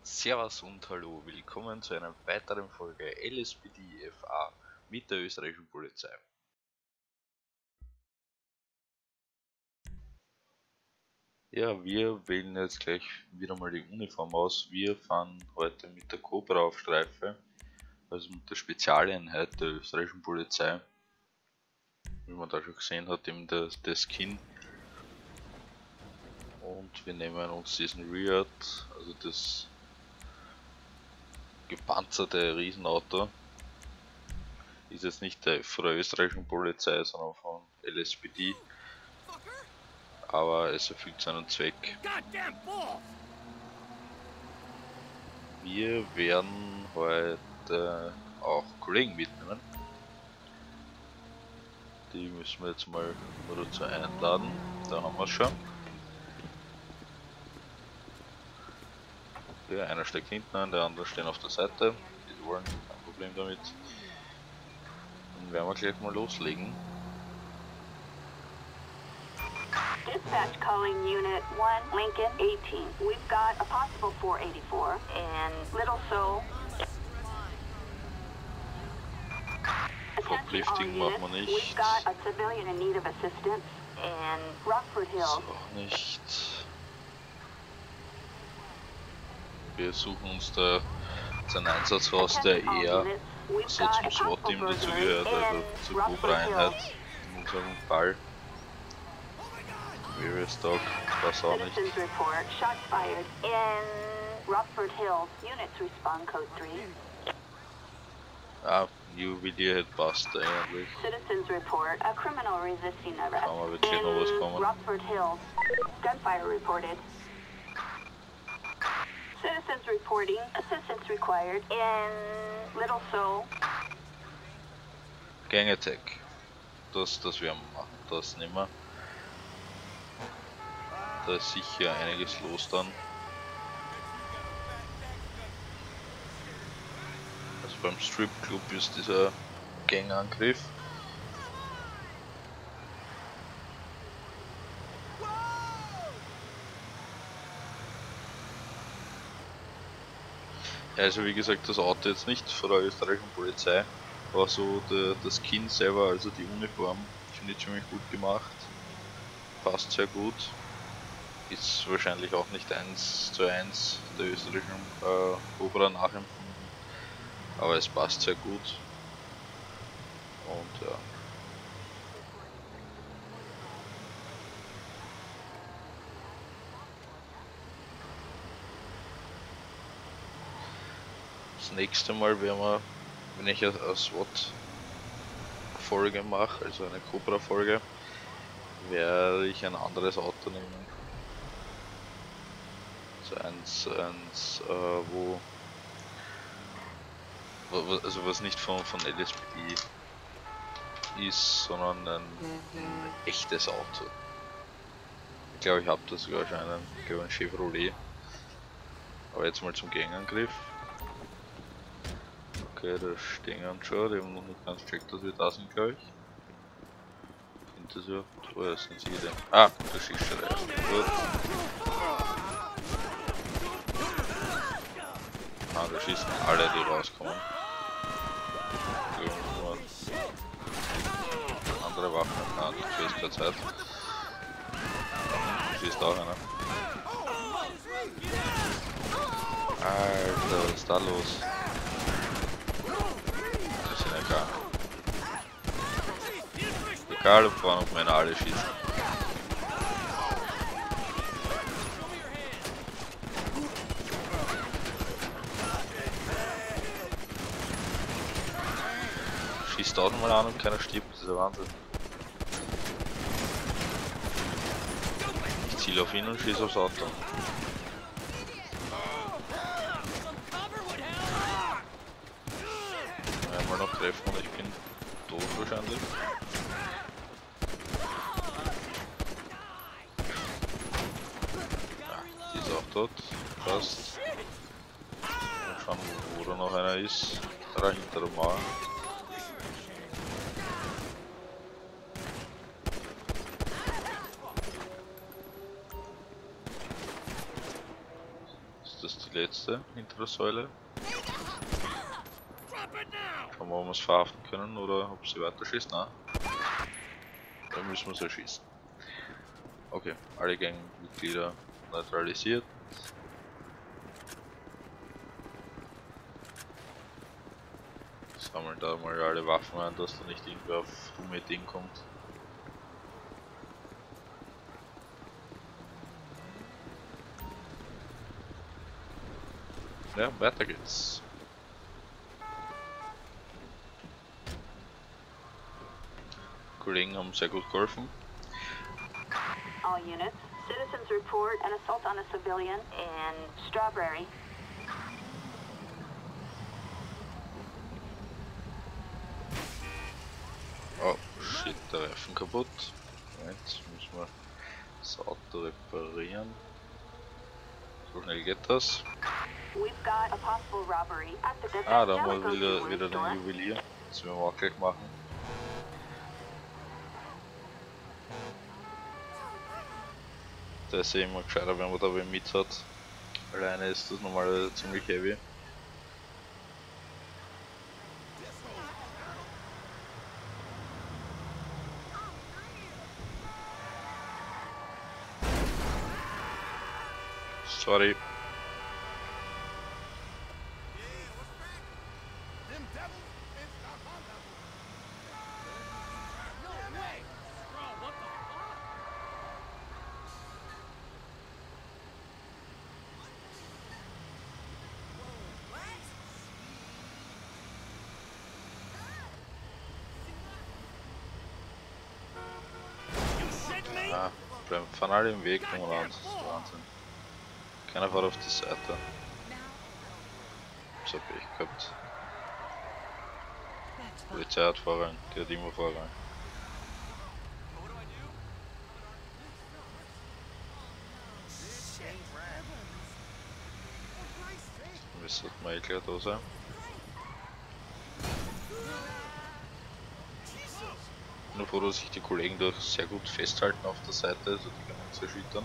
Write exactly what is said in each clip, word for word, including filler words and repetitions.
Servus und hallo, willkommen zu einer weiteren Folge L S P D F A mit der österreichischen Polizei. Ja, wir wählen jetzt gleich wieder mal die Uniform aus. Wir fahren heute mit der Cobra auf Streife, also mit der Spezialeinheit der österreichischen Polizei. Wie man da schon gesehen hat, eben der, der Skin. Und wir nehmen uns diesen Riad, also das gepanzerte Riesenauto. Ist jetzt nicht der von der österreichischen Polizei, sondern von L S P D. Aber es erfüllt seinen Zweck. Wir werden heute auch Kollegen mitnehmen. Die müssen wir jetzt mal dazu einladen. Da haben wir es schon. Ja, einer steckt hinten an, der andere steht auf der Seite. Die wollen, kein Problem damit. Dann werden wir gleich mal loslegen. Dispatch calling Unit one, Lincoln eighteen. We've got a possible four eighty-four in Little Seoul. Forklifting machen wir nicht. We've got a civilian in need of assistance in Rockford Hills. Auch nicht. Wir suchen uns da einen Einsatz raus, der eher so zum SWAT-Team dazugehört, also zur Cobra-Einheit in unserem Fall. Various Dog, das auch nicht. Citizens report shots fired in Rockford Hills. Units respond code three. Ah, Juwelier hat passt eigentlich. Citizens report a criminal resisting arrest Kann man wirklich noch was in kommen. Rockford Hills. Gunfire reported. Citizens reporting assistance required in Little Seoul. Gang Attack. Das, das werden wir machen, das nehmen wir. Da ist sicher einiges los dann. Also beim Strip Club ist dieser Gangangriff. Also wie gesagt, das Auto jetzt nicht von der österreichischen Polizei, aber so der, der Skin selber, also die Uniform, finde ich ziemlich gut gemacht. Passt sehr gut. Ist wahrscheinlich auch nicht eins zu eins der österreichischen äh, Cobra nachempfunden, aber es passt sehr gut. Und ja. Das nächste Mal werden wir, wenn ich eine SWAT-Folge mache, also eine Cobra-Folge, werde ich ein anderes Auto nehmen. So eins, eins äh, wo, wo, also was nicht von, von L S P D ist, sondern ein, ein echtes Auto. Ich glaube, ich habe das sogar schon einen, ich glaube ein Chevrolet. Aber jetzt mal zum Gangangriff. Okay, da stehen wir schon, die haben noch nicht ganz gecheckt, dass wir da sind, glaube ich. Sind das ja? Oh ja, sind sie denn? Ah, das schießt schon erst. Gut. Ah, da schießen alle, die rauskommen. Andere Waffen, ah, das ist keine Zeit. Da schießt auch einer. Alter, was ist da los? Das sind ja klar. Egal ob vorne auf meine alle schießen. Schießt tausendmal an und keiner stirbt, das ist der Wahnsinn. Ich ziele auf ihn und schieße aufs Auto. Einmal noch treffen und ich bin tot wahrscheinlich. Ja, die ist auch tot. Passt. Mal schauen, wo da noch einer ist. Da hinter der Mauer. Ist das die letzte hinter der Säule? Schauen wir, ob wir es verhaften können oder ob sie weiter schießt. Nein. Dann müssen wir sie erschießen. Okay, alle Gangmitglieder neutralisiert. Sammeln da mal alle Waffen ein, dass da nicht irgendwer auf dumme Ideen kommt. Ja, weiter geht's. Die Kollegen haben sehr gut geholfen. All units, citizens report an assault on a civilian in Strawberry. Oh shit, der Reifen kaputt. Jetzt müssen wir das Auto reparieren. So schnell geht das. We've got a possible robbery at the Ah, da haben wir Evangelical wieder, jewelry wieder store. den Juwelier. Das werden wir auch gleich machen. Da ist ja immer gescheiter, wenn man da wen mit hat. Alleine ist das normalerweise ziemlich heavy. Sorry. Ah, bleiben fahren alle im Weg umeinander. Das ist Wahnsinn. Keiner fährt auf die Seite. So hab ich gehabt. Die Polizei hat Vorrang, die hat immer Vorrang. Wir sollten mal eh gleich da sein. Nur froh, dass sich die Kollegen da sehr gut festhalten auf der Seite, also die können uns erschüttern.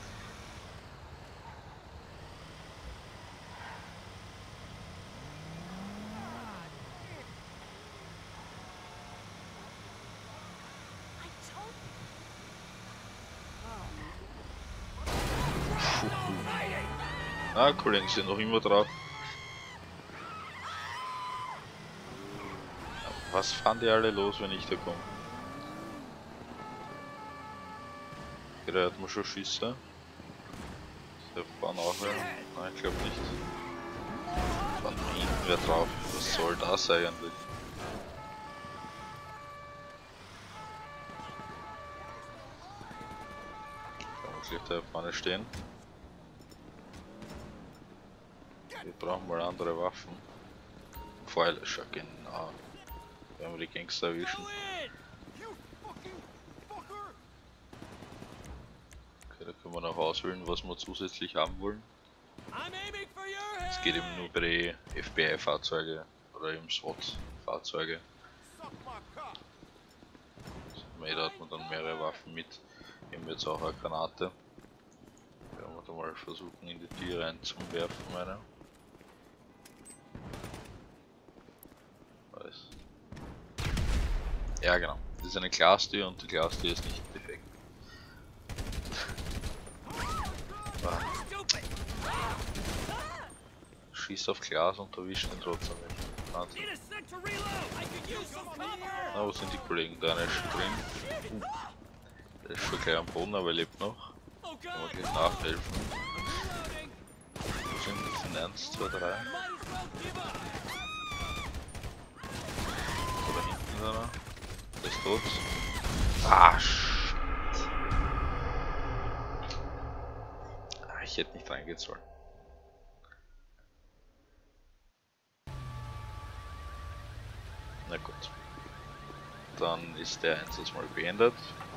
Ah, Kollegen sind noch immer drauf. Was fahren die alle los, wenn ich da komme? Da hat man schon Schüsse. Der fahren auch wer? Nein, ich glaube nicht. Fahren hinten wer drauf. Was soll das eigentlich? Kann man gleich da vorne stehen. Wir brauchen mal andere Waffen. Feuerlöscher, genau. Werden wir die Gangster erwischen. Okay, da können wir noch auswählen, was wir zusätzlich haben wollen. Es geht eben nur bei den F B I-Fahrzeuge oder eben SWAT-Fahrzeuge. Da hat man dann mehrere Waffen mit. Eben jetzt auch eine Granate. Werden wir da mal versuchen, in die Tür reinzuwerfen, meine. Ja, genau. Das ist eine Glastür und die Glastür ist nicht defekt. Schießt auf Glas und erwischt ihn trotzdem nicht. Wahnsinn. Na, wo sind die Kollegen? Da einer ist schon drin. Der ist schon gleich am Boden, aber er lebt noch. Kann man gleich nachhelfen. Wo sind die? Sind eins, zwei, drei. So, da hinten ist einer. Der ist tot. Ah, shit. Ah, ich hätte nicht reingehen sollen. Na gut. Dann ist der Einsatz mal beendet.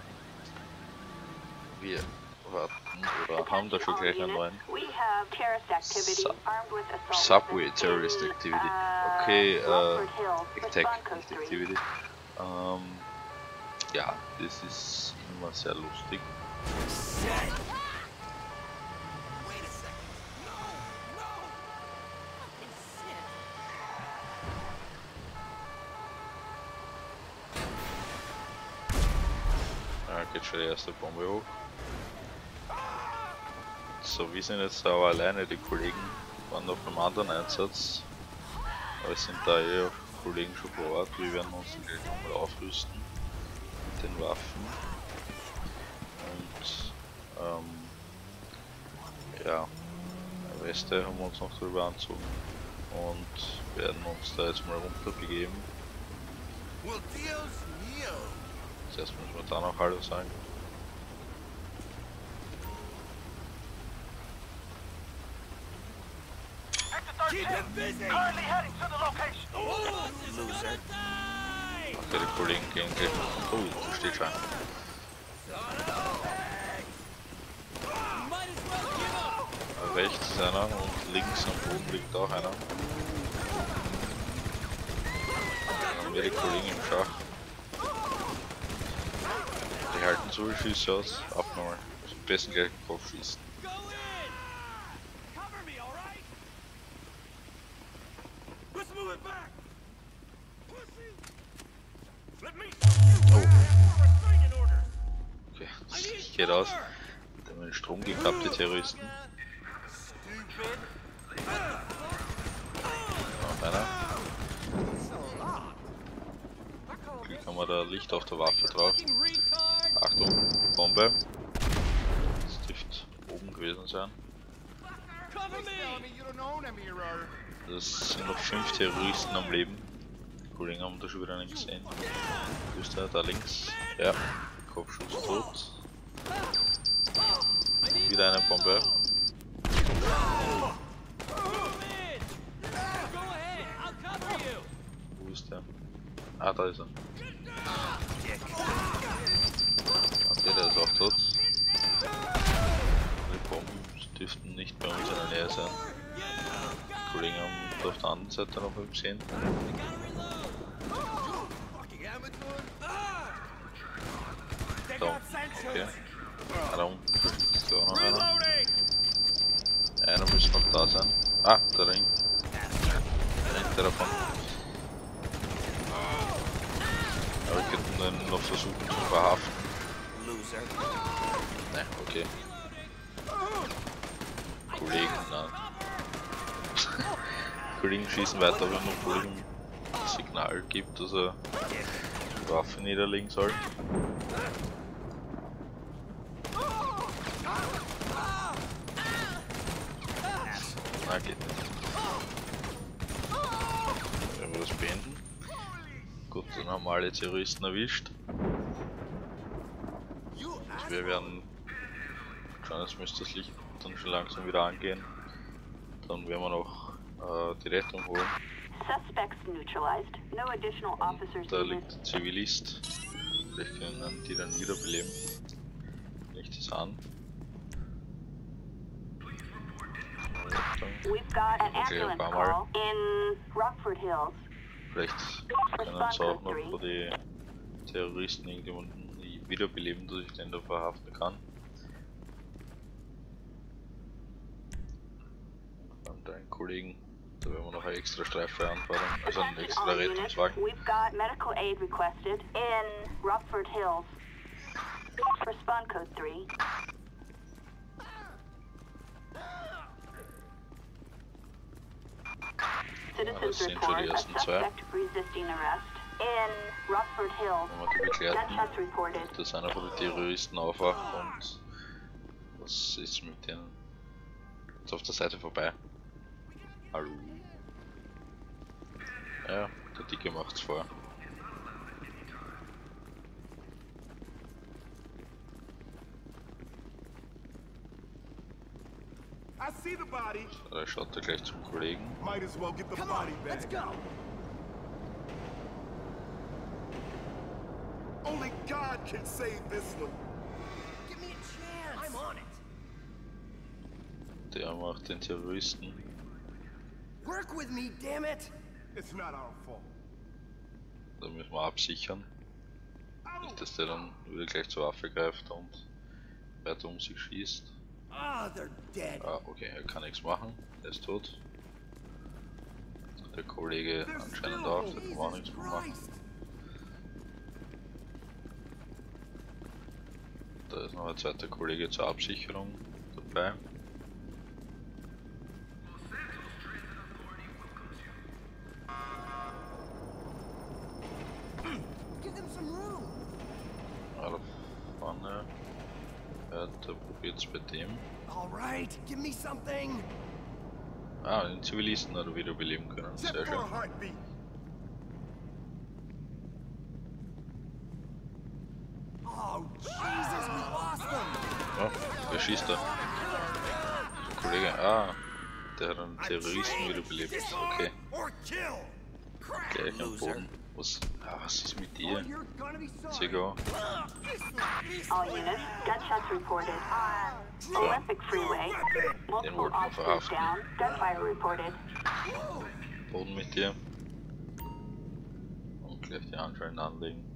Wir warten oder haben da schon gleich einen neuen Sub Subway Terrorist Activity. Okay, äh, Attack, nicht Activity. Ähm, ja, das ist immer sehr lustig. geht schon die erste Bombe hoch. So, wir sind jetzt aber alleine, die Kollegen waren auf einem anderen Einsatz. Aber es sind da eh Kollegen schon vor Ort, wir werden uns gleich nochmal aufrüsten mit den Waffen. Und ähm, ja, Weste haben wir uns noch drüber anzogen und werden uns da jetzt mal runter begeben. Zuerst müssen wir da noch Hallo sagen. Okay, die Kollegen gehen gleich. Oh, da steht schon. Rechts ist einer und links am Boden liegt auch einer. Dann haben wir die Kollegen im Schach. Die halten so viele Schüsse aus. Abnormal. Also am besten gleich den Kopf schießen. Okay, das Licht geht aus. Da haben wir den Strom gekappt, die Terroristen. Noch einer. Glück haben wir da Licht auf der Waffe drauf. Achtung, Bombe. Das dürfte oben gewesen sein. Das sind noch fünf Terroristen am Leben. Die Kollegen haben da schon wieder einen gesehen. Wo ist der? Da links. Ja. Kopfschuss tot. Wieder eine Bombe. Wo ist der? Ah, da ist er. Okay, der ist auch tot. Die Bomben dürften nicht bei uns in der Nähe sein. Die Kollegen haben da auf der anderen Seite noch mal gesehen. Da, okay. Ah, da unten ist auch noch einer. Einer müsste noch da sein. Ah, der Ring. Der davon. Aber wir könnten dann noch versuchen zu verhaften. Ne, okay. Kollegen, nein. Kollegen schießen weiter, wenn man Kollegen ein Signal gibt, dass er die Waffe niederlegen soll. Na, geht nicht. Wenn wir das beenden. Gut, dann haben wir alle Terroristen erwischt. Und wir werden schauen, jetzt müsste das Licht dann schon langsam wieder angehen. Dann werden wir noch äh, die Rettung holen. Und da liegt ein Zivilist. Vielleicht können die dann wiederbeleben. Nicht das an. Okay, ein paar Mal. Vielleicht können uns auch noch vor die Terroristen irgendjemanden wiederbeleben, dass ich den da verhaften kann. Und einen Kollegen, da werden wir noch eine extra Streife anfordern, also einen extra Rettungswagen. We've got medical aid requested in Rockford Hills. Respond code three. Citizens report a suspect resisting arrest in Rockford Hills. Wenn wir die beklärten, dass einer von den Terroristen aufwacht und was ist mit denen? Jetzt auf der Seite vorbei. Hallo. Ja, der Dicke macht's vor. I see the body. So, da schaut er gleich zum Kollegen. Might as well get the Come body on, back. let's go. Only God can save this one. Give me a chance. I'm on it. Der macht den Terroristen. Work with me, damn it. It's not our fault. Da müssen wir absichern. Nicht, dass der dann wieder gleich zur Waffe greift und weiter um sich schießt. Ah, they're dead. Ah, okay, er kann nichts machen. Er ist tot. Der Kollege anscheinend auch, der kann auch nichts mehr machen. Da ist noch ein zweiter Kollege zur Absicherung dabei. Give them some room. Ah, da vorne. Ja, der probiert es bei dem. All right, give me something. Ah, den Zivilisten hat er wiederbeleben können. Check Sehr for a schön. heartbeat. Oh, Jesus, we lost them. Ja, wer schießt da? Der Kollege. Ah, der hat einen Terroristen wiederbelebt. Okay, Or kill. gleich am Boden. Was, ah, was ist mit Oh, dir? you're gonna be sorry. Zigo. All units, gunshots reported on Olympic Freeway. Multiple wollten wir officers verhaften. down. Gunfire reported. Boden mit dir. Und gleich die Handschellen anlegen.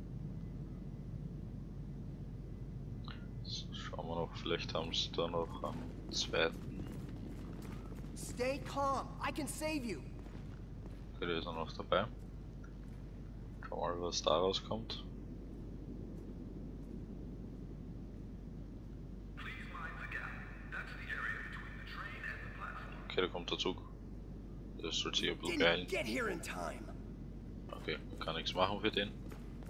So, schauen wir noch, vielleicht haben sie da noch einen zweiten. Stay calm. I can save you. Okay, der ist auch noch dabei. Schauen wir mal, was da rauskommt. Okay, da kommt der Zug. Das soll sich ein bisschen beeilen. Didn't get here in time. Okay, kann nichts machen für den.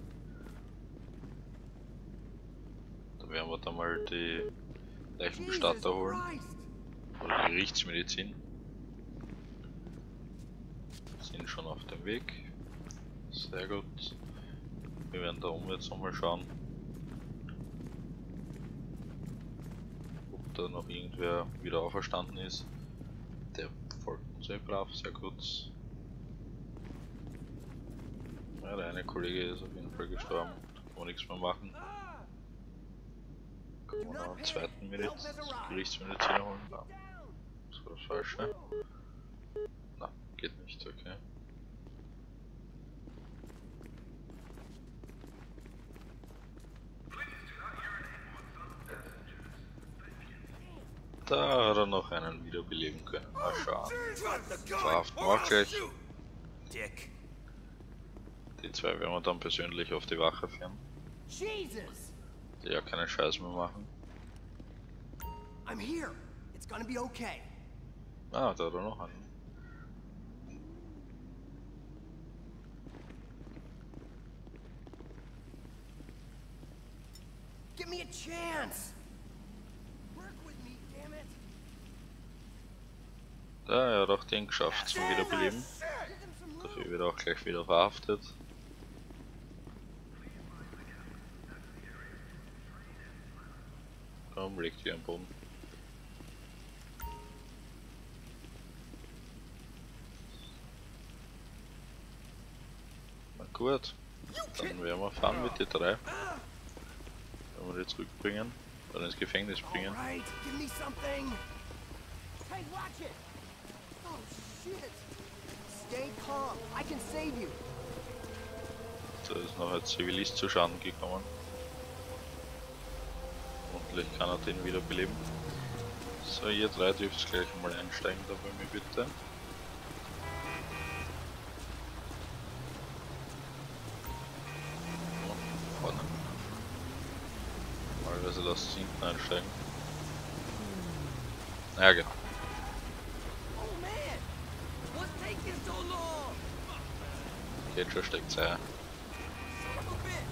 Dann werden wir da mal die Leichenbestatter holen. Christ. Oder die Gerichtsmedizin. Sind schon auf dem Weg. Sehr gut. Wir werden da oben jetzt nochmal schauen, ob da noch irgendwer wieder auferstanden ist. Der folgt uns sehr brav, sehr gut. Ja, der eine Kollege ist auf jeden Fall gestorben, da kann man nichts mehr machen. Können wir noch einen zweiten Mediz Gerichtsmediziner holen? Ja. Das war das Falsche. Na, geht nicht, okay. Da hat er noch einen wiederbeleben können. Mal schauen. Verhaften wir auch gleich. Dick. Die zwei werden wir dann persönlich auf die Wache führen, Jesus. die ja keinen Scheiß mehr machen. I'm here. It's gonna be okay. Ah, da hat er noch einen. Give me a chance. Work with me, damn it. Da, er hat auch den geschafft zum Wiederbeleben. Give them some room. Dafür wird er auch gleich wieder verhaftet. Komm, legt hier am Boden. Na gut, dann werden wir fahren mit den drei. Wenn wir die zurückbringen oder ins Gefängnis bringen. All right, give me something. Hey, watch it. Oh shit. Stay calm. I can save you. Da ist noch ein Zivilist zu Schaden gekommen. Hoffentlich kann er den wieder beleben. So, ihr drei dürft gleich mal einsteigen da bei mir bitte. Und vorne. Normalerweise lasst es hinten einsteigen. Ja, genau. Oh man. What's taking so long? Geht schon, steckt's ein. Son of a bitch.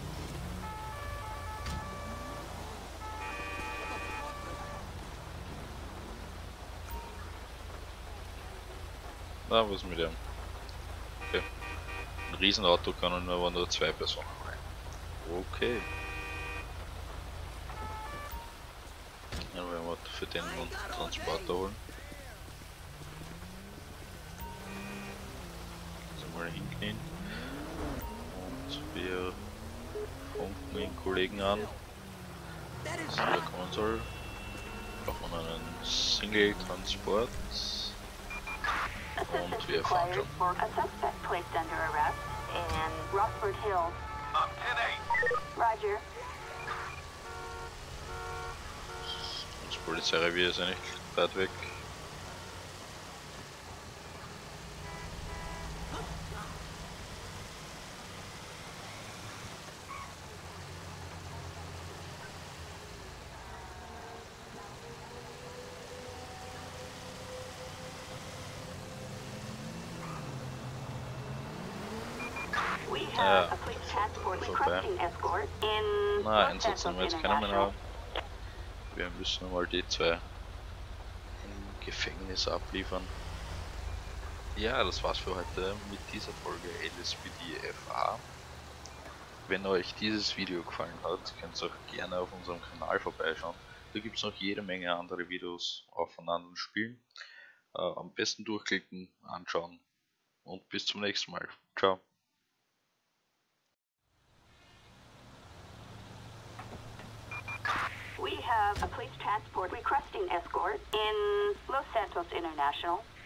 Na, was mit dem? Okay. Ein Riesenauto können nur aber nur zwei Personen rein. Okay. Dann werden wir für den einen Transporter holen. Also mal hinknien. Und wir funken den Kollegen an, dass er kommen soll. Brauchen wir einen Single-Transport. Assistance wir fahren required schon. for a suspect placed under arrest in Rockford Hills. I'm ten eight. Roger. Das Polizeirevier ist ja nicht weit weg. Ja, have a police transport vorbei. requesting escort in Na, Los einsetzen Santos wir jetzt keinen mehr International. haben. Wir müssen mal die zwei im Gefängnis abliefern. Ja, das war's für heute mit dieser Folge L S P D F A. Wenn euch dieses Video gefallen hat, könnt ihr auch gerne auf unserem Kanal vorbeischauen. Da gibt es noch jede Menge andere Videos auch von anderen Spielen. Äh, am besten durchklicken, anschauen und bis zum nächsten Mal. Ciao. We have a police transport requesting escort in Los Santos International.